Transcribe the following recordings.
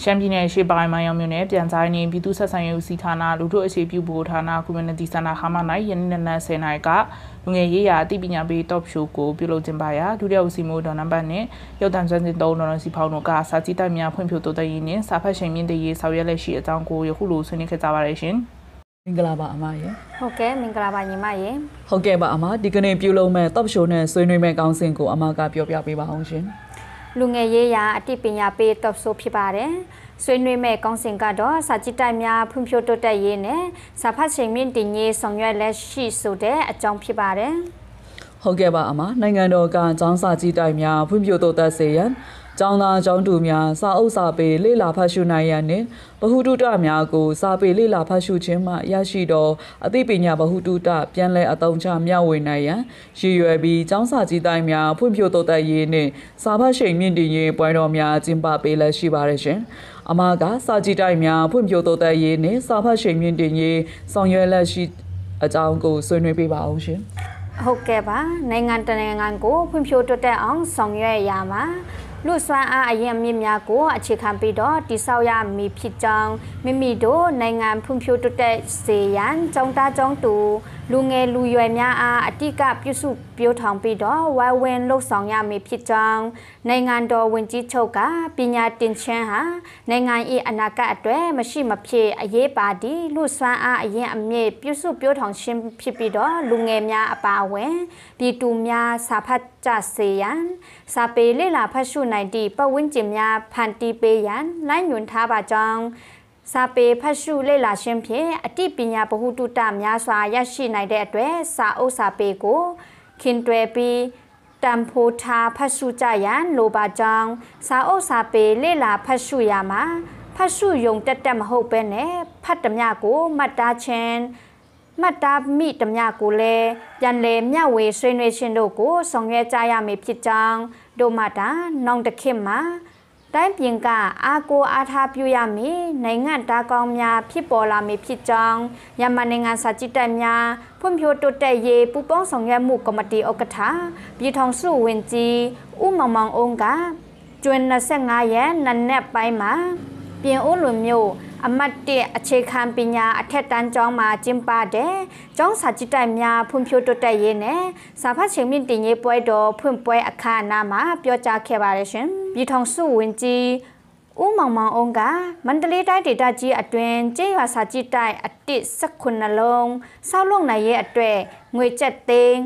ရှမ်းပြည်နယ်ရှေ့ပိုင်းမိုင်းအောင်မြို့နယ်ပြန်ကြားရေးပြည်သူ့ဆက်ဆံရေးဦးစီးဌာနလူထုအခြေပြုဗဟိုဌာန Community Center ဟာမနိုင်ယနေ့နက်10:00 နာရီကလူငယ်ရေးရာအသိပညာပေး Top Show ကိုပြုလုပ်ကျင်းပရာဒုတိယဦးစီးမှုဒေါ်နံပါတ်နဲ့ရုပ်သံစွမ်းစင်3ဒေါ်နစီဖောင်းတို့ကစာကြည့်တိုက်များဖွံ့ဖြိုးတိုးတက်ရေးနဲ့စာဖတ်ရှင်မြင့်တရေးဆောင်ရွက်လက်ရှိအကြောင်းကိုယခုလိုဆွေးနွေးခဲ့ကြပါရရှင်မင်္ဂလာပါအမရေဟုတ်ကဲ့မင်္ဂလာပါညီမရေဟုတ်ကဲ့ပါအမဒီကနေ့ပြုလုပ်မဲ့ Top Show နဲ့ဆွေးနွေးမဲ့ကောင်းစဉ်ကိုအမကပြောပြပေးပါအောင်ရှင်လူငယ်ရေးရာအသိပညာပေး Top Show ဖြစ်ပါတယ်ဆွေးနွေးမဲ့ကောင်းစဉ်ကတော့စာကြည့်တိုက်များဖွံ့ဖြိုးတိုးတက်ရေးနဲ့စာဖတ်ရှင်မြင့်တရေးဆောင်ရွက်လက်ရှိဆိုတဲ့အကြောင်းဖြစ်ပါတယ်ဟုတ်ကဲ့ပါအမနိုင်ငံတော်ကကျောင်းစာကြည့်တိုက်များဖွံ့ဖြိုးတိုးတက်စေရန်ကျောင်းသားကျောင်းသူများစာအုပ်စာပေလေ့လာဖတ်ရှုနိုင်ရန်နှင့်ဗဟုသုတများကိုစာပေလေ့လာဖတ်ရှုခြင်းမှရရှိသောအသိပညာဗဟုသုတပြန်လည်အသုံးချမျှဝေနိုင်ရန်ရည်ရွယ်ပြီးကျောင်းစာကြည့်တိုက်များဖွံ့ဖြိုးတိုးတက်ရေးနှင့်စာဖတ်ရှင်မြင့်တင်ရေးပွဲတော်များကျင်းပပေးလက်ရှိပါရရှင်အမကစာကြည့်တိုက်များဖွံ့ဖြိုးတိုးတက်ရေးနှင့်စာဖတ်ရှင်မြင့်တင်ရေးဆောင်ရွက်လက်ရှိအကြောင်းကိုဆွေးနွေးပေးပါအောင်ရှင်ဟုတ်ကဲ့ပါနိုင်ငံတကာကိုဖွံ့ဖြိုးတိုးတက်အောင်ဆောင်ရွက်ရမှာလူစွမ်းအားအရင်အမြင့်များကိုအခြေခံပြီးတော့တိဆောက်ရမည်ဖြစ်ကြောင်းမိမိတို့နိုင်ငံဖွံ့ဖြိုးတိုးတက်စေရန်ကျောင်းသားကျောင်းသူလူငယ်လူရွယ်များအားအတိကပြုစုပြောထောင်ပြီးတော့ဝိုင်းဝန်းလှုပ်ဆောင်ရမည်ဖြစ်ကြောင်းနိုင်ငံတော်ဝန်ကြီးချုပ်ကပညာတင်ခြင်းဟာနိုင်ငံ၏အနာဂတ်အတွက်မရှိမဖြစ်အရေးပါသည့်လူစွမ်းအားအရင်အမြင့်ပြုစုပြောထောင်ခြင်းဖြစ်ပြီးတော့လူငယ်များအပါအဝင်ပြည်သူများစာဖတ်ကြစေရန်စာပေလေ့လာဖတ်ရှုနိုင်သည့်ပတ်ဝန်းကျင်များဖန်တီးပေးရန်လိုင်းညွှန်ထားပါကြောင်းစာပေဖတ်ရှုလေ့လာခြင်းဖြင့်အသိပညာဗဟုသုတများစွာရရှိနိုင်တဲ့အတွက်စာအုပ်စာပေကိုခင်တွယ်ပြီးတံဖိုးထားဖတ်ရှုကြရန်လိုပါကြောင်းစာအုပ်စာပေလေ့လာဖတ်ရှုရမှာဖတ်ရှုယုံတက်မဟုတ်ပဲနဲ့ဖတ်သမျှကိုမှတ်သားခြင်းမှတ်သားမိသမျှကိုလည်းပြန်လည်မျှဝေဆွေးနွေးခြင်းတို့ကိုဆောင်ရွက်ကြရမည်ဖြစ်ကြောင်းတို့မှတာနောင်တစ်ခေတ်မှာတိုင်းပြည်ကအားကိုးအားထားပြုရမည်နိုင်ငံသားကောင်းများဖြစ်ပေါ်လာမည်ဖြစ်ကြောင်းမြန်မာနိုင်ငံစာကြည့်တိုက်များဖွံ့ဖြိုးတိုးတက်ရေးပူးပေါင်းဆောင်ရွက်မှုကော်မတီဥက္ကဋ္ဌပြည်ထောင်စုဝန်ကြီးဦးမောင်မောင်အုံးကကျွန်း25ရက်နနက်ပိုင်းမှာပြင်ဦးလွင်မြို့အမတ်1အခြေခံပညာအထက်တန်းကျောင်းမှာကျင်းပတဲ့ကျောင်းစာကြည့်တိုက်များဖွံ့ဖြိုးတိုးတက်ရေးနဲ့စာဖတ်ရှင်မြင့်တင်ရေးပွဲတော်ဖွင့်ပွဲအခမ်းအနားမှာပြောကြားခဲ့ပါတယ်ရှင်ပြည်ထောင်စုဝန်ကြီးဦးမောင်မောင်အုံးကမန္တလေးတိုင်းဒေသကြီးအတွင်းကျေးရွာစာကြည့်တိုက်အတစ်19လုံးဆောက်လုပ်နိုင်ရေးအတွက်ငွေကျပ်သိန်း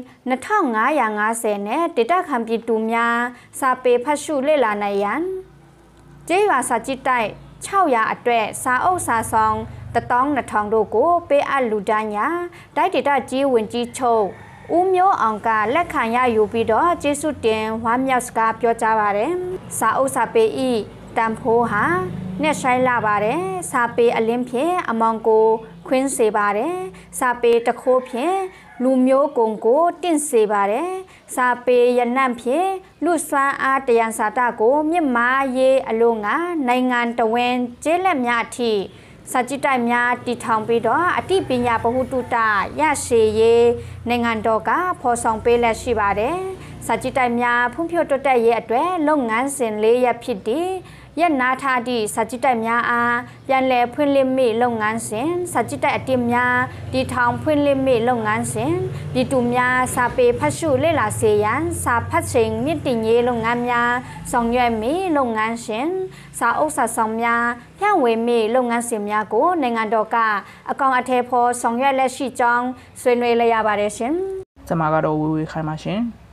2550နဲ့ဒေသခံပြည်သူများစာပေဖတ်ရှုလေ့လာနိုင်ရန်ကျေးရွာစာကြည့်တိုက်600အတွက်စာအုပ်စာဆောင်12000တို့ကိုပေးအပ်လူဒန်းရာတိုက်ဒေသကြီးဝင်ကြီးချုပ်ဦးမျိုးအောင်ကလက်ခံရယူပြီးတော့ကျေးဇူးတင်ဝမ်းမြောက်စကားပြောကြားပါတယ်စာအုပ်စာပေဤတန်ဖိုးဟာနဲ့ဆိုင်လာပါတယ်စာပေအလင်းဖြင့်အမောင်ကိုခွင်းစေပါတယ်စာပေတခိုးဖြင့်လူမျိုးကုံကိုတင့်စေပါတယ်စာပေရနံ့ဖြင့်လူစွမ်းအားတယံစာတကိုမြင့်မားရေးအလို့ငါနိုင်ငံတော်ဝင်ကျေးလက်များအထိစာကြည့်တိုက်များတည်ထောင်ပြီးတော့အသိပညာဗဟုသုတရရှိရေးနိုင်ငံတော်ကဖော်ဆောင်ပေးလက်ရှိပါတယ်စာကြည့်တိုက်များဖွံ့ဖြိုးတိုးတက်ရေးအတွက်လုပ်ငန်းစဉ်၄ရပ်ဖြစ်သည့်ရက်နာထားသည့်စာကြည့်တိုက်များအားပြန်လည်ဖွင့်လှစ်မိလုပ်ငန်းစဉ်စာကြည့်တိုက်အတိများတည်ထောင်ဖွင့်လှစ်မိလုပ်ငန်းစဉ်ပြည်သူများစာပေဖတ်ရှုလေ့လာစေရန်စာဖတ်စဉ်မြင့်တင်ရေးလုပ်ငန်းများဆောင်ရွက်မိလုပ်ငန်းစဉ်စာအုပ်စာဆောင်များဖြန့်ဝေမိလုပ်ငန်းစဉ်များကိုနိုင်ငံတော်ကအကောင်အထည်ဖော်ဆောင်ရွက်လက်ရှိကြောင်းဆွေးနွေးလိုက်ရပါတယ်ရှင်ကျွန်မကတော့ဝေဝေခိုင်ပါရှင်